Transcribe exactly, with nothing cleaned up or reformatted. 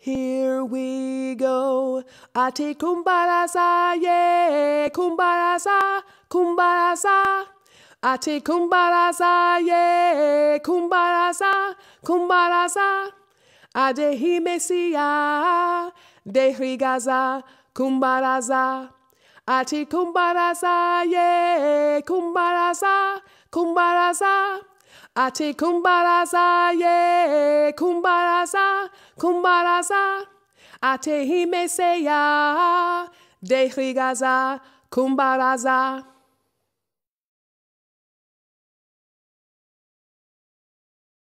Here we go. Ate kumbalaza, yeah, kumbalaza, kumbalaza. Ate kumbalaza, yeah, kumbalaza, kumbalaza. Ade himesia, de rigaza, kumbalaza. Ate kumbalaza, yeah, kumbalaza, kumbalaza. Ate kumbalaza, yeah, kumbalaza, kumbalaza. Ate himeseya, de rigaza, kumbalaza.